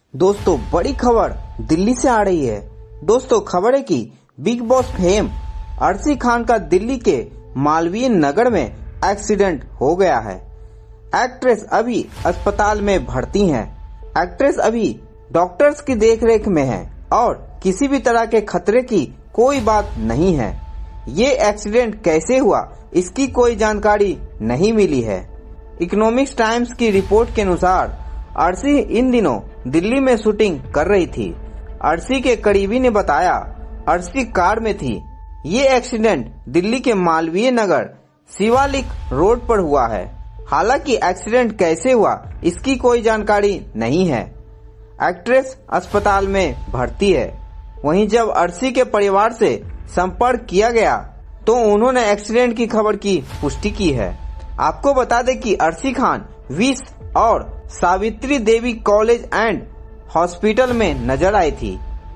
दोस्तों बड़ी खबर दिल्ली से आ रही है। दोस्तों खबर है कि Bigg Boss fame Arshi Khan का दिल्ली के मालवीय नगर में एक्सीडेंट हो गया है। एक्ट्रेस अभी अस्पताल में भर्ती हैं। एक्ट्रेस अभी डॉक्टर्स की देखरेख में है और किसी भी तरह के खतरे की कोई बात नहीं है। ये एक्सीडेंट कैसे हुआ इसकी कोई जानकारी नहीं मिली है। इकोनॉमिक्स टाइम्स की रिपोर्ट के अनुसार अर्शी इन दिनों दिल्ली में शूटिंग कर रही थी। अर्शी के करीबी ने बताया अर्शी कार में थी। ये एक्सीडेंट दिल्ली के मालवीय नगर शिवालिक रोड पर हुआ है। हालांकि एक्सीडेंट कैसे हुआ इसकी कोई जानकारी नहीं है। एक्ट्रेस अस्पताल में भर्ती है। वहीं जब अर्शी के परिवार से संपर्क किया गया तो उन्होंने एक्सीडेंट की खबर की पुष्टि की है। आपको बता दें कि अर्शी खान विश और Savitri Devi college and hospital में नजर आई थी।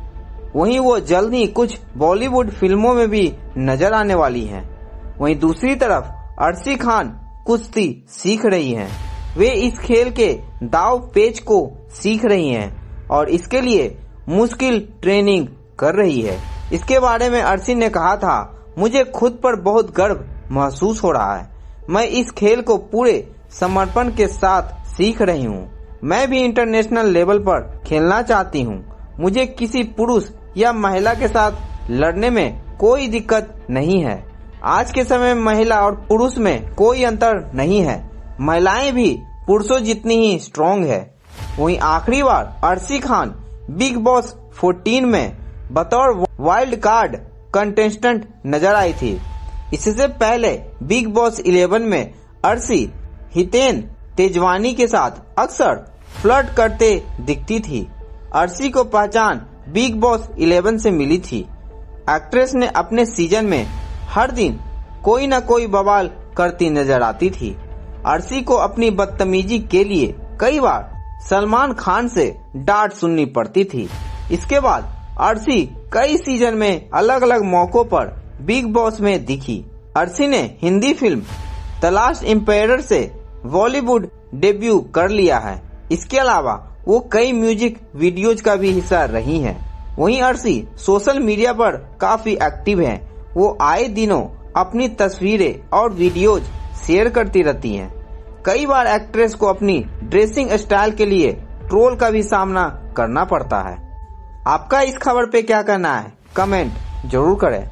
वहीं वो जल्द ही कुछ बॉलीवुड फिल्मों में भी नजर आने वाली हैं। वहीं दूसरी तरफ अर्शी खान कुश्ती सीख रही हैं। वे इस खेल के दाव पेच को सीख रही हैं और इसके लिए मुश्किल ट्रेनिंग कर रही है। इसके बारे में अर्शी ने कहा था, मुझे खुद पर बहुत गर्व महसूस हो रहा है। मैं इस खेल को पूरे समर्पण के साथ सीख रही हूँ। मैं भी इंटरनेशनल लेवल पर खेलना चाहती हूँ। मुझे किसी पुरुष या महिला के साथ लड़ने में कोई दिक्कत नहीं है। आज के समय में महिला और पुरुष में कोई अंतर नहीं है। महिलाएं भी पुरुषों जितनी ही स्ट्रॉन्ग है। वहीं आखिरी बार अर्शी खान बिग बॉस 14 में बतौर वाइल्ड कार्ड कंटेस्टेंट नजर आई थी। इससे पहले बिग बॉस 11 में अर्शी हितेन तेजवानी के साथ अक्सर फ्लर्ट करते दिखती थी। अर्शी को पहचान बिग बॉस 11 से मिली थी। एक्ट्रेस ने अपने सीजन में हर दिन कोई न कोई बवाल करती नजर आती थी। अर्शी को अपनी बदतमीजी के लिए कई बार सलमान खान से डांट सुननी पड़ती थी। इसके बाद अर्शी कई सीजन में अलग अलग मौकों पर बिग बॉस में दिखी। अर्शी ने हिंदी फिल्म तलाश एम्पायर से बॉलीवुड डेब्यू कर लिया है। इसके अलावा वो कई म्यूजिक वीडियोज का भी हिस्सा रही हैं। वहीं अर्शी सोशल मीडिया पर काफी एक्टिव हैं। वो आए दिनों अपनी तस्वीरें और वीडियोज शेयर करती रहती हैं। कई बार एक्ट्रेस को अपनी ड्रेसिंग स्टाइल के लिए ट्रोल का भी सामना करना पड़ता है। आपका इस खबर पे क्या कहना है कमेंट जरूर करें।